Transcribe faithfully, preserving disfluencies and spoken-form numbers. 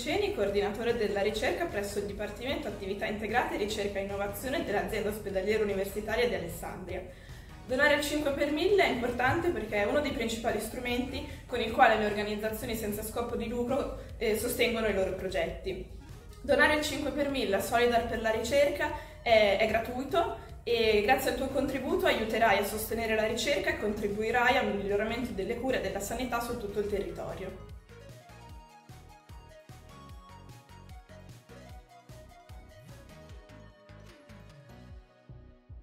Piceni, coordinatore della ricerca presso il Dipartimento Attività Integrate, Ricerca e Innovazione dell'Azienda Ospedaliera Universitaria di Alessandria. Donare il cinque per mille è importante perché è uno dei principali strumenti con il quale le organizzazioni senza scopo di lucro eh, sostengono i loro progetti. Donare il cinque per mille a Solidar per la ricerca è, è gratuito e grazie al tuo contributo aiuterai a sostenere la ricerca e contribuirai al miglioramento delle cure e della sanità su tutto il territorio.